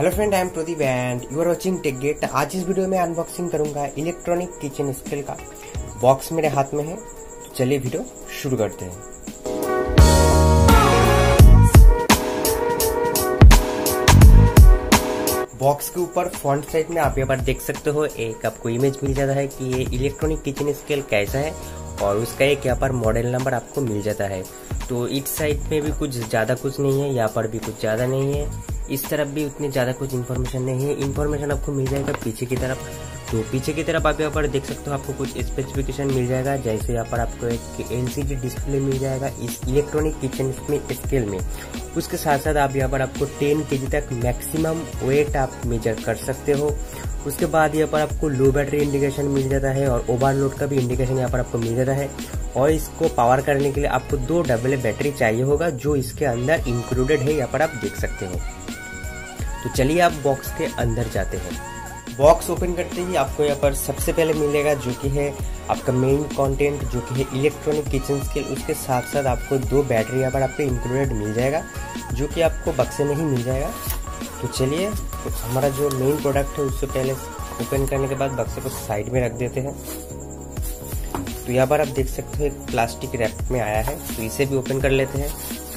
Hello friend, I am Pradeep and you are watching Techgate. आज इस वीडियो में अनबॉक्सिंग करूंगा इलेक्ट्रॉनिक किचन स्केल का। बॉक्स मेरे हाथ में है, तो चलिए वीडियो शुरू करते हैं। बॉक्स के ऊपर फ्रंट साइड में आप यहाँ पर देख सकते हो, एक आपको इमेज मिल जाता है कि ये इलेक्ट्रॉनिक किचन स्केल कैसा है और उसका एक यहाँ पर मॉडल नंबर आपको मिल जाता है। तो इस साइड में भी कुछ ज़्यादा कुछ नहीं है, यहाँ पर भी कुछ ज़्यादा नहीं है, इस तरफ भी उतनी ज़्यादा कुछ इन्फॉर्मेशन नहीं है। इन्फॉर्मेशन आपको मिल जाएगा पीछे की तरफ। तो पीछे की तरफ आप यहाँ पर देख सकते हो, आपको कुछ स्पेसिफिकेशन मिल जाएगा। जैसे यहाँ पर आपको एक LCD डिस्प्ले मिल जाएगा इस इलेक्ट्रॉनिक किचन स्केल में। उसके साथ साथ आप यहाँ पर आपको 10 kg तक मैक्सिमम वेट आप मेजर कर सकते हो। उसके बाद यहाँ पर आपको लो बैटरी इंडिकेशन मिल जाता है और ओवरलोड का भी इंडिकेशन यहाँ पर आपको मिल जाता है। और इसको पावर करने के लिए आपको 2 AA बैटरी चाहिए होगा, जो इसके अंदर इंक्लूडेड है, यहाँ पर आप देख सकते हो। तो चलिए आप बॉक्स के अंदर जाते हैं। बॉक्स ओपन करते ही आपको यहाँ पर सबसे पहले मिलेगा जो कि है आपका मेन कंटेंट, जो कि है इलेक्ट्रॉनिक किचन स्केल। उसके साथ साथ आपको 2 बैटरी यहाँ पर आपको इंक्लूडेड मिल जाएगा, जो कि आपको बक्से में ही मिल जाएगा। तो चलिए हमारा जो मेन प्रोडक्ट है उससे पहले ओपन करने के बाद बक्से को साइड में रख देते हैं। तो यहाँ पर आप देख सकते हो एक प्लास्टिक रैप में आया है, तो इसे भी ओपन कर लेते हैं।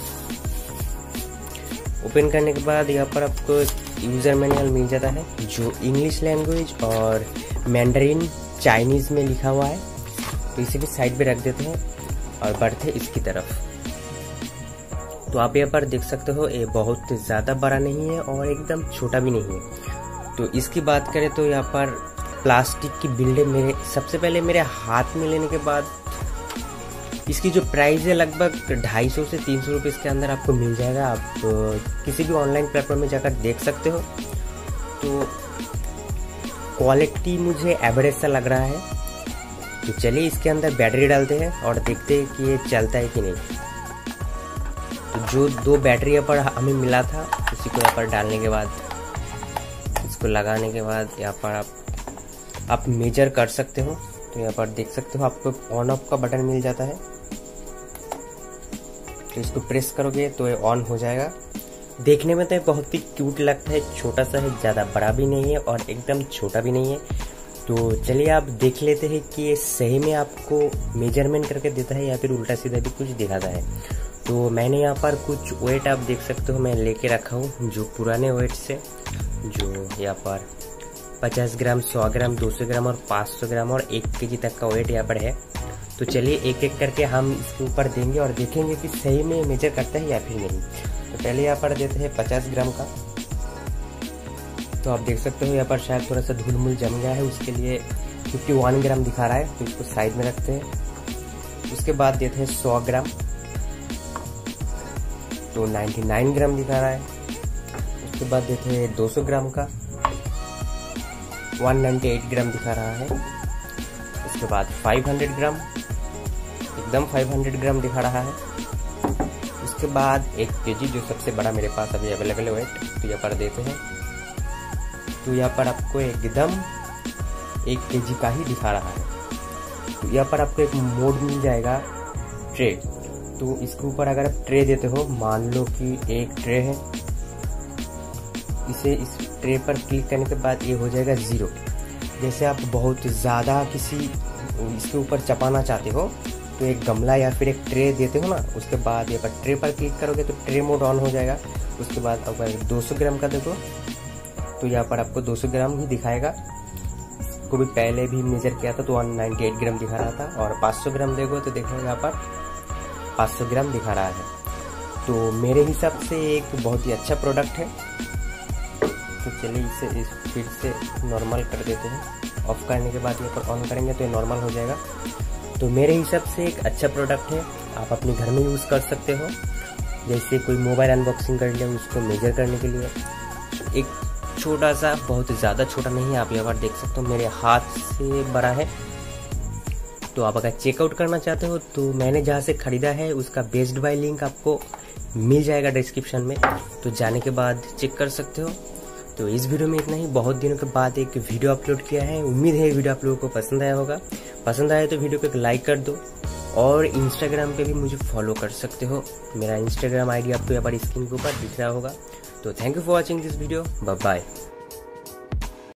ओपन करने के बाद यहाँ पर आपको यूज़र मैनुअल मिल जाता है, जो इंग्लिश लैंग्वेज और मैंडरिन चाइनीज़ में लिखा हुआ है। तो इसे भी साइड पे रख देते हैं और बढ़ते इसकी तरफ। तो आप यहाँ पर देख सकते हो, ये बहुत ज़्यादा बड़ा नहीं है और एकदम छोटा भी नहीं है। तो इसकी बात करें तो यहाँ पर प्लास्टिक की बिल्डें सबसे पहले मेरे हाथ में लेने के बाद इसकी जो प्राइस है लगभग 250 से 300 रुपीज़ के अंदर आपको मिल जाएगा। आप किसी भी ऑनलाइन प्लेटफॉर्म में जाकर देख सकते हो। तो क्वालिटी मुझे एवरेज सा लग रहा है। तो चलिए इसके अंदर बैटरी डालते हैं और देखते हैं कि ये चलता है कि नहीं। तो जो 2 बैटरी यहाँ पर हमें मिला था, उसी को यहाँ पर डालने के बाद, इसको लगाने के बाद यहाँ पर आप मेजर कर सकते हो। तो यहाँ पर देख सकते हो आपको ऑन ऑफ का बटन मिल जाता है। तो इसको प्रेस करोगे तो ये ऑन हो जाएगा। देखने में तो बहुत ही क्यूट लगता है, छोटा सा है, ज़्यादा बड़ा भी नहीं है और एकदम छोटा भी नहीं है। तो चलिए आप देख लेते हैं कि ये सही में आपको मेजरमेंट करके देता है या फिर उल्टा सीधा भी कुछ दिखाता है। तो मैंने यहाँ पर कुछ वेट आप देख सकते हो मैं लेके रखा हूँ, जो पुराने वेट से, जो यहाँ पर 50 ग्राम, 100 ग्राम, 200 ग्राम और 500 ग्राम और 1 kg तक का वेट यहाँ पर है। तो चलिए एक एक करके हम इसके ऊपर देंगे और देखेंगे कि सही में मेजर करता है या फिर नहीं। तो पहले यहाँ पर देते हैं 50 ग्राम का। तो आप देख सकते हो यहाँ पर शायद थोड़ा सा धूल मूल जम गया है, उसके लिए 51 ग्राम दिखा रहा है। तो इसको साइड में रखते हैं। उसके बाद देते हैं 100 ग्राम, तो 99 ग्राम दिखा रहा है। उसके बाद देते हैं 200 ग्राम का, 198 ग्राम दिखा रहा है। उसके बाद 500 ग्राम, एकदम 500 ग्राम दिखा रहा है। उसके बाद 1 kg, जो सबसे बड़ा मेरे पास अभी अवेलेबल है वेट, तो यहाँ पर देते हैं। तो यहाँ पर आपको एकदम 1 kg का ही दिखा रहा है। तो यहाँ पर आपको एक मोड मिल जाएगा, ट्रे। तो इसके ऊपर अगर आप ट्रे देते हो, मान लो कि एक ट्रे है, इस ट्रे पर क्लिक करने के बाद ये हो जाएगा 0। जैसे आप बहुत ज़्यादा किसी इसके ऊपर चपाना चाहते हो तो एक गमला या फिर एक ट्रे देते हो ना, उसके बाद यहाँ पर ट्रे पर क्लिक करोगे तो ट्रे मोड ऑन हो जाएगा। उसके बाद अगर 200 ग्राम का देखो तो यहाँ पर आपको 200 ग्राम ही दिखाएगा। इसको भी पहले भी मेजर किया था तो 198 ग्राम दिखा रहा था। और 500 ग्राम देखो तो देखो यहाँ पर 500 ग्राम दिखा रहा है। तो मेरे हिसाब से एक बहुत ही अच्छा प्रोडक्ट है। तो चलिए इसे फिर से नॉर्मल कर देते हैं। ऑफ करने के बाद यहाँ पर ऑन करेंगे तो ये नॉर्मल हो जाएगा। तो मेरे हिसाब से एक अच्छा प्रोडक्ट है, आप अपने घर में यूज़ कर सकते हो। जैसे कोई मोबाइल अनबॉक्सिंग कर लिया, उसको मेजर करने के लिए एक छोटा सा, बहुत ज़्यादा छोटा नहीं है, आप यहाँ पर देख सकते हो मेरे हाथ से बड़ा है। तो आप अगर चेकआउट करना चाहते हो तो मैंने जहाँ से ख़रीदा है उसका बेस्ड बाय लिंक आपको मिल जाएगा डिस्क्रिप्शन में, तो जाने के बाद चेक कर सकते हो। तो इस वीडियो में इतना ही। बहुत दिनों के बाद एक वीडियो अपलोड किया है, उम्मीद है वीडियो आप लोगों को पसंद आया होगा। पसंद आया तो वीडियो को एक लाइक कर दो और इंस्टाग्राम पे भी मुझे फॉलो कर सकते हो। मेरा इंस्टाग्राम आईडी आपको यहाँ पर स्क्रीन के ऊपर दिख रहा होगा। तो thank you for watching this video, bye bye.